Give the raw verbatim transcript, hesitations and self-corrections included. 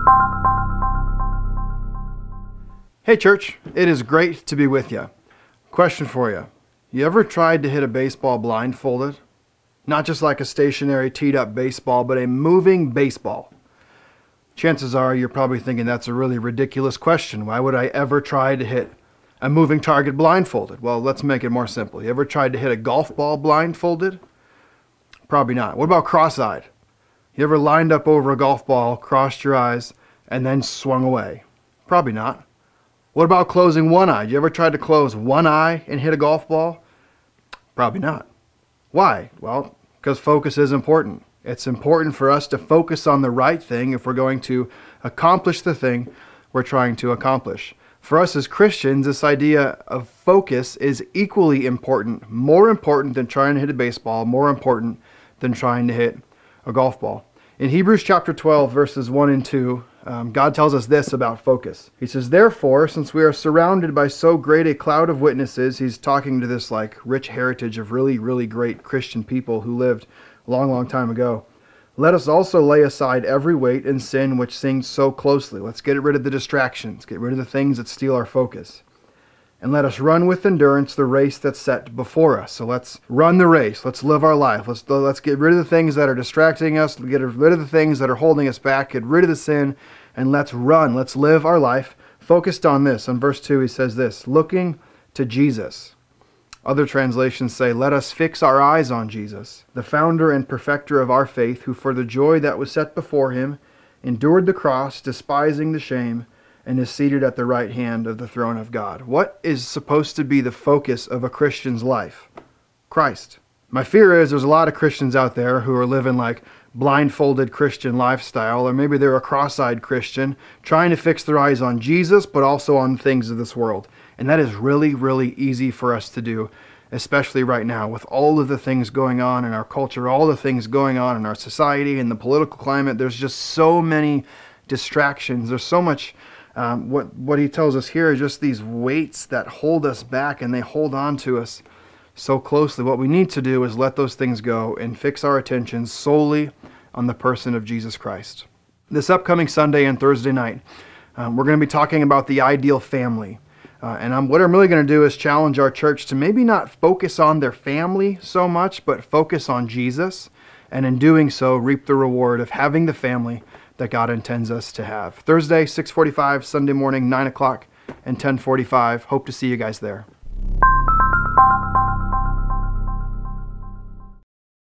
Hey church, it is great to be with you. Question for you. You ever tried to hit a baseball blindfolded? Not just like a stationary teed up baseball, but a moving baseball. Chances are you're probably thinking that's a really ridiculous question. Why would I ever try to hit a moving target blindfolded? Well, let's make it more simple. You ever tried to hit a golf ball blindfolded? Probably not. What about cross-eyed? You ever lined up over a golf ball, crossed your eyes, and then swung away? Probably not. What about closing one eye? You ever tried to close one eye and hit a golf ball? Probably not. Why? Well, because focus is important. It's important for us to focus on the right thing if we're going to accomplish the thing we're trying to accomplish. For us as Christians, this idea of focus is equally important, more important than trying to hit a baseball, more important than trying to hit a golf ball. In Hebrews chapter twelve, verses one and two, um, God tells us this about focus. He says, therefore, since we are surrounded by so great a cloud of witnesses, he's talking to this like rich heritage of really, really great Christian people who lived a long, long time ago. Let us also lay aside every weight and sin which sings so closely. Let's get rid of the distractions, get rid of the things that steal our focus. And let us run with endurance the race that's set before us. So let's run the race. Let's live our life. Let's, let's get rid of the things that are distracting us, get rid of the things that are holding us back, get rid of the sin, and let's run. Let's live our life focused on this. In verse two, he says this, looking to Jesus. Other translations say, let us fix our eyes on Jesus, the founder and perfecter of our faith, who for the joy that was set before him endured the cross, despising the shame, and is seated at the right hand of the throne of God. What is supposed to be the focus of a Christian's life? Christ. My fear is there's a lot of Christians out there who are living like blindfolded Christian lifestyle, or maybe they're a cross-eyed Christian, trying to fix their eyes on Jesus, but also on things of this world. And that is really, really easy for us to do, especially right now with all of the things going on in our culture, all the things going on in our society and the political climate. There's just so many distractions. There's so much, um, what, what he tells us here is just these weights that hold us back, and they hold on to us so closely. What we need to do is let those things go and fix our attention solely on the person of Jesus Christ. This upcoming Sunday and Thursday night, um, we're going to be talking about the ideal family. Uh, and I'm, what I'm really going to do is challenge our church to maybe not focus on their family so much, but focus on Jesus. And in doing so, reap the reward of having the family that God intends us to have. Thursday, six forty-five, Sunday morning, nine o'clock, and ten forty-five. Hope to see you guys there.